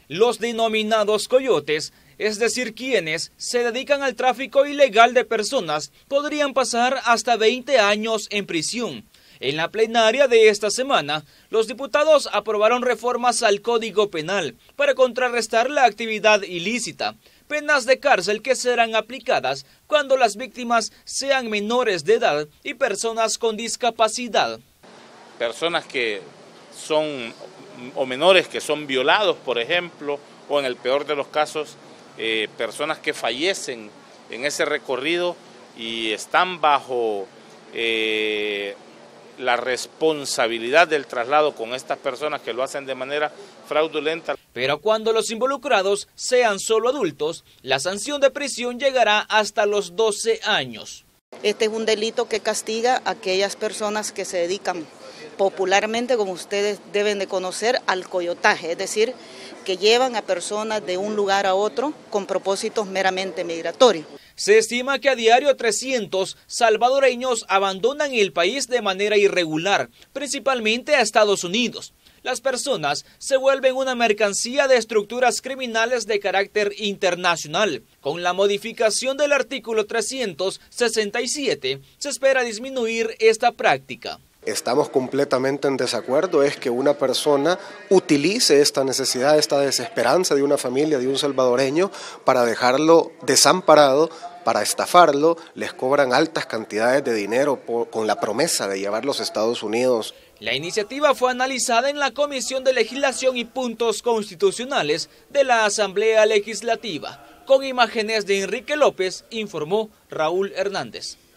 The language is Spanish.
Los denominados coyotes, es decir, quienes se dedican al tráfico ilegal de personas, podrían pasar hasta 20 años en prisión. En la plenaria de esta semana, los diputados aprobaron reformas al Código Penal para contrarrestar la actividad ilícita, penas de cárcel que serán aplicadas cuando las víctimas sean menores de edad y personas con discapacidad. Personas que son, o menores que son violados, por ejemplo, o en el peor de los casos, personas que fallecen en ese recorrido y están bajo la responsabilidad del traslado con estas personas que lo hacen de manera fraudulenta. Pero cuando los involucrados sean solo adultos, la sanción de prisión llegará hasta los 12 años. Este es un delito que castiga a aquellas personas que se dedican popularmente, como ustedes deben de conocer, al coyotaje, es decir, que llevan a personas de un lugar a otro con propósitos meramente migratorios. Se estima que a diario 300 salvadoreños abandonan el país de manera irregular, principalmente a Estados Unidos. Las personas se vuelven una mercancía de estructuras criminales de carácter internacional. Con la modificación del artículo 367, se espera disminuir esta práctica. Estamos completamente en desacuerdo, es que una persona utilice esta necesidad, esta desesperanza de una familia, de un salvadoreño, para dejarlo desamparado, para estafarlo, les cobran altas cantidades de dinero con la promesa de llevarlos a Estados Unidos. La iniciativa fue analizada en la Comisión de Legislación y Puntos Constitucionales de la Asamblea Legislativa. Con imágenes de Enrique López, informó Raúl Hernández.